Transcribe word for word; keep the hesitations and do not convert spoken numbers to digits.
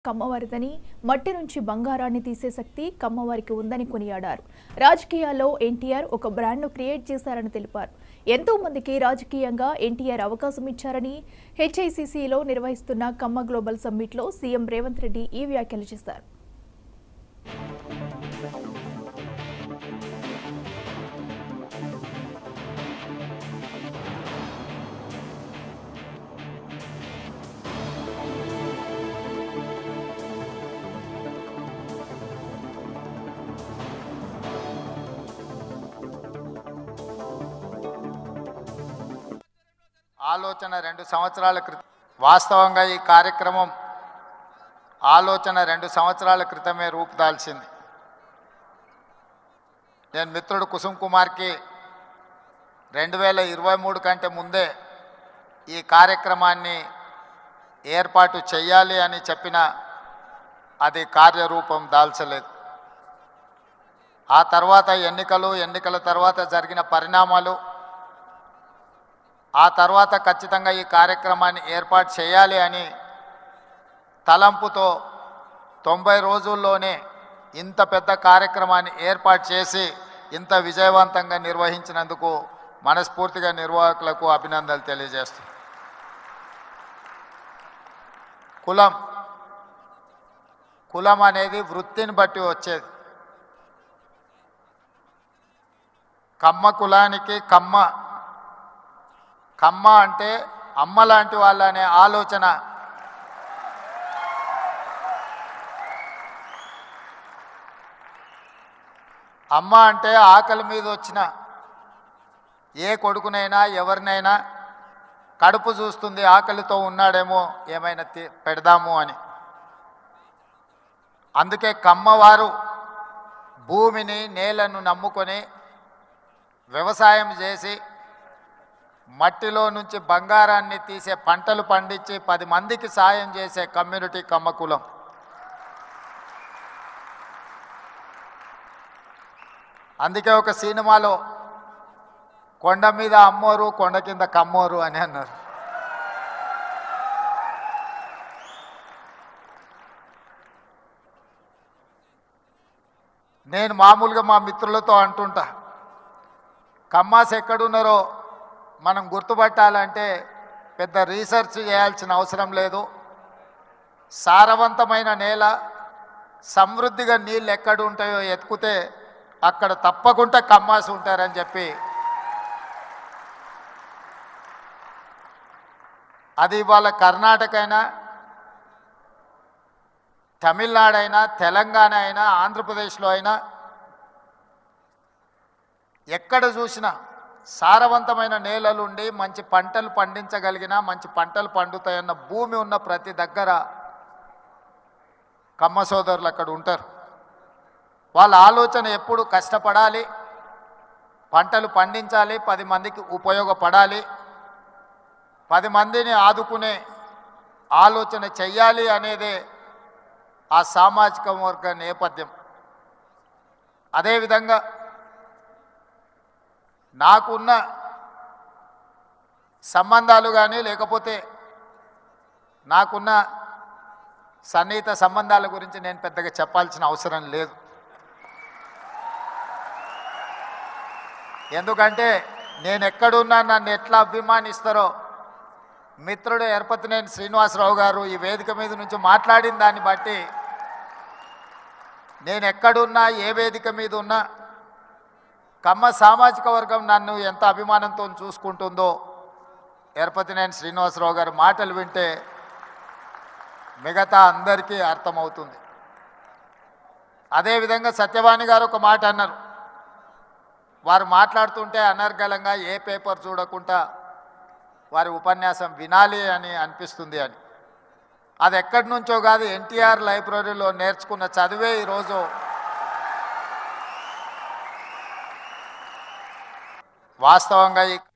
కమ్మవారిదని మట్టి నుంచి బంగారాన్ని తీసే శక్తి కమ్మవారికి ఉందని కొనియాడారు. రాజకీయాల్లో ఎన్టీఆర్ ఒక బ్రాండ్ను క్రియేట్ చేశారని తెలిపారు. ఎంతో మందికి రాజకీయంగా ఎన్టీఆర్ అవకాశం ఇచ్చారని హెచ్ఐసిసిలో నిర్వహిస్తున్న కమ్మ గ్లోబల్ సమ్మిట్లో సీఎం రేవంత్ రెడ్డి ఈ వ్యాఖ్యలు చేశారు. ఆలోచన రెండు సంవత్సరాల క్రితం వాస్తవంగా ఈ కార్యక్రమం ఆలోచన రెండు సంవత్సరాల క్రితమే రూపుదాల్చింది. నేను మిత్రుడు కుసుమ్ కుమార్కి రెండు వేల ఇరవై మూడు కంటే ముందే ఈ కార్యక్రమాన్ని ఏర్పాటు చేయాలి అని చెప్పిన అది కార్యరూపం దాల్చలేదు. ఆ తర్వాత ఎన్నికలు ఎన్నికల తర్వాత జరిగిన పరిణామాలు ఆ తర్వాత ఖచ్చితంగా ఈ కార్యక్రమాన్ని ఏర్పాటు చేయాలి అని తలంపుతో తొంభై రోజుల్లోనే ఇంత పెద్ద కార్యక్రమాన్ని ఏర్పాటు చేసి ఇంత విజయవంతంగా నిర్వహించినందుకు మనస్ఫూర్తిగా నిర్వాహకులకు అభినందనలు తెలియజేస్తాను. కులం కులం అనేది వృత్తిని బట్టి వచ్చేది. కమ్మ కులానికి కమ్మ కమ్మ అంటే అమ్మ లాంటి వాళ్ళ అనే ఆలోచన అమ్మ అంటే ఆకలి మీద వచ్చిన ఏ కొడుకునైనా ఎవరినైనా కడుపు చూస్తుంది, ఆకలితో ఉన్నాడేమో ఏమైనా పెడదాము అని. అందుకే కమ్మవారు భూమిని నేలను నమ్ముకొని వ్యవసాయం చేసి మట్టిలో నుంచి బంగారాన్ని తీసే పంటలు పండించి పది మందికి సాయం చేసే కమ్యూనిటీ కమ్మ కులం. అందుకే ఒక సినిమాలో కొండ మీద అమ్మోరు కొండ కింద కమ్మోరు అని అన్నారు. నేను మామూలుగా మా మిత్రులతో అంటుంటా, కమ్మాస్ ఎక్కడున్నారో మనం గుర్తుపట్టాలంటే పెద్ద రీసెర్చ్ చేయాల్సిన అవసరం లేదు. సారవంతమైన నేల, సమృద్ధిగా నీళ్ళు ఎక్కడ ఉంటాయో ఎత్తుకుతే అక్కడ తప్పకుండా కమ్మాస్ ఉంటారని చెప్పి, అది ఇవాళ కర్ణాటక అయినా తమిళనాడు అయినా తెలంగాణ అయినా ఆంధ్రప్రదేశ్లో అయినా ఎక్కడ చూసినా సారవంతమైన నేలలుండి మంచి పంటలు పండించగలిగిన మంచి పంటలు పండుతాయన్న భూమి ఉన్న ప్రతి దగ్గర కమ్మ సోదరులు అక్కడ ఉంటారు. వాళ్ళ ఆలోచన ఎప్పుడు కష్టపడాలి, పంటలు పండించాలి, పది మందికి ఉపయోగపడాలి, పది మందిని ఆదుకునే ఆలోచన చెయ్యాలి అనేదే ఆ సామాజిక వర్గ నేపథ్యం. అదేవిధంగా నాకున్న సంబంధాలు కానీ లేకపోతే నాకున్న సన్నిహిత సంబంధాల గురించి నేను పెద్దగా చెప్పాల్సిన అవసరం లేదు. ఎందుకంటే నేను ఎక్కడున్నా నన్ను ఎట్లా అభిమానిస్తారో మిత్రుడు ఎరపతినేని శ్రీనివాసరావు గారు ఈ వేదిక మీద నుంచి మాట్లాడిన దాన్ని బట్టి నేను ఎక్కడున్నా ఏ వేదిక మీద ఉన్నా కమ్మ సామాజిక వర్గం నన్ను ఎంత అభిమానంతో చూసుకుంటుందో ఎరపతినేని శ్రీనివాసరావు గారి మాటలు వింటే మిగతా అందరికీ అర్థమవుతుంది. అదేవిధంగా సత్యవాణి గారు ఒక మాట అన్నారు. వారు మాట్లాడుతుంటే అనర్గళంగా ఏ పేపర్ చూడకుండా వారి ఉపన్యాసం వినాలి అని అనిపిస్తుంది అని. అది ఎక్కడి నుంచో కాదు, ఎన్టీఆర్ లైబ్రరీలో నేర్చుకున్న చదివే ఈరోజు వాస్తవంగా ఈ